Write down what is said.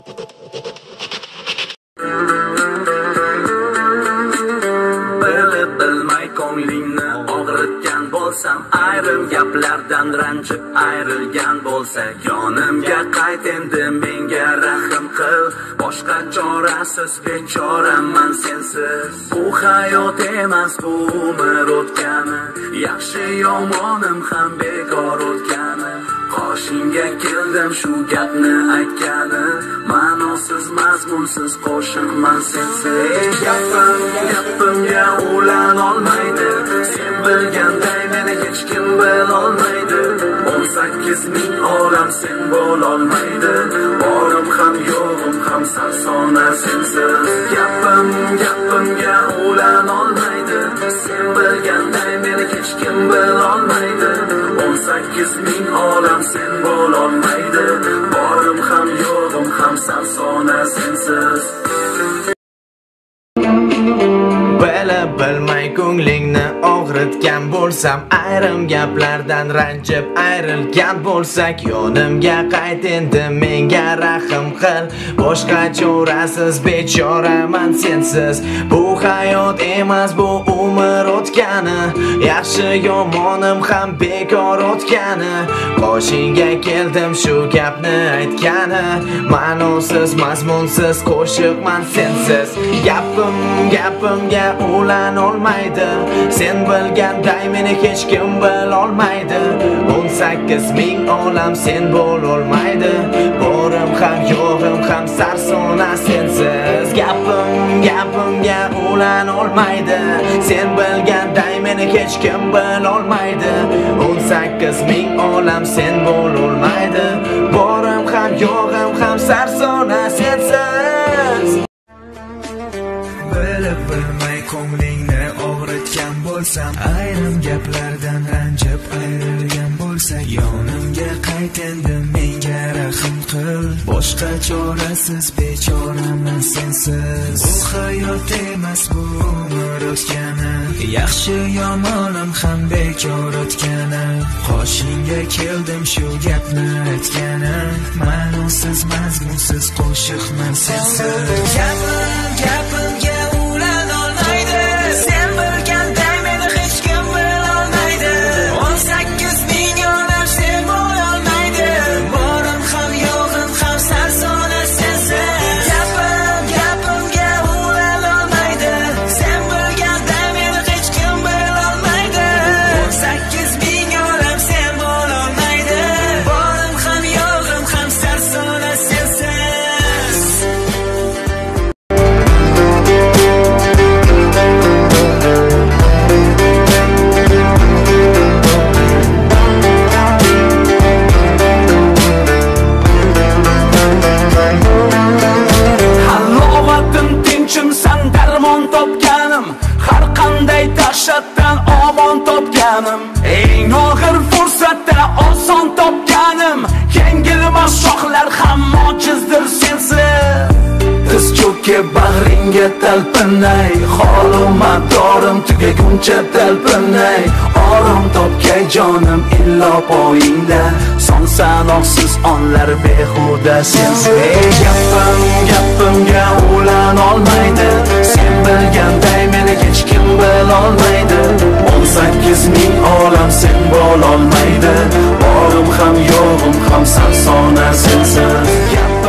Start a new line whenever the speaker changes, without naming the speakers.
Bilmay ko'nglingni og'ritgan bo'lsam, ayrim gaplardan ranjib ayrilgan bo'lsak, yonimga qayt endi, menga rahim qil. Boshqa chorasiz bechoraman sensiz. Bu hayot emas, bu umr o'tgani, yaxshi yomonim ham bekor o'tgani. Qoshingga keldim shu gapni aytgani, ma'nosiz mazmunsiz qo'shiqman sensiz. Gapimga ulan olmaydi, sen bilganday meni hech kim bilolmaydi. 18 ming olam sen bo'lolmaydi, borim ham yo'g'im ham sarsona sensiz. Gapimga ulan olmaydi, sen bilganday meni hech kim bilolmaydi. 18 ming olam sen bo'lolmaydi, borim ham yo'g'im ham sarsona sensiz.
Bilmay ko'nglingni og'ritgan bo'lsam, ayrim gaplardan ranjib ayrilgan bo'lsak, yonimga qayt endi, menga rahim qil. Boshqa chorasiz bechoraman sensiz. Bu hayot emas, bu umr o'tgani, yaxshi yomonim ham bekor o'tgani. Qoshingga keldim shu gapni aytgani, ma'nosiz mazmunsiz qo'shiqman sensiz. Gapimga ulan olmaydi, sen bilganday meni hech kim bilolmaydi. 18 ming olam sen bo'lolmaydi, borim ham yo'g'im ham sarsona sensiz. Gapimga ulan olmaydi, sen bilganday meni hech kim bilolmaydi. 18 ming olam sen bo'lolmaydi, borim ham yo'g'im ham sarsona sensiz.
Bilmay ko'nglingni og'ritgan bo'lsam, ayrim gaplardan ranjib ayrilgan bo'lsak, yonimga qayt endi, menga rahim qil. Boshqa chorasiz bechoraman sensiz. Bu hayot emas, bu umr o'tgani, yaxshi yomonim ham bekor o'tgani. Qoshingga keldim shu gapni aytgani, ma'nosiz mazmunsiz qo'shiqman sensiz. Gapimga ulan olmaydi, sen bilganday meni hech kim bilolmaydi. 18 ming olam sen bo'lolmaydi, borim ham yo'g'im ham sarsona sensiz. Gapimga ulan olmaydi, sen bilganday meni hech kim bilolmaydi. 18 ming olam sen bo'lolmaydi, borim ham yo'g'im ham sarsona sensiz. Har qanday dahshatdan omon topganim, eng og'ir fursatda oson topganim. Yengilmas shohlar hamma ojizdir sensiz. Tiz cho'kib bag'ringga talpinay, holuma dorim tugaguncha talpinay. Orom topgay jonim illo poyingda, son sanoqsiz onlar behuda sensiz. Gapimga ulan olmaydi, sen bilganday meni hech kim bilolmaydi. 18 ming olam sen bo'lolmaydi, borim ham yo'g'im ham sarsona sensiz.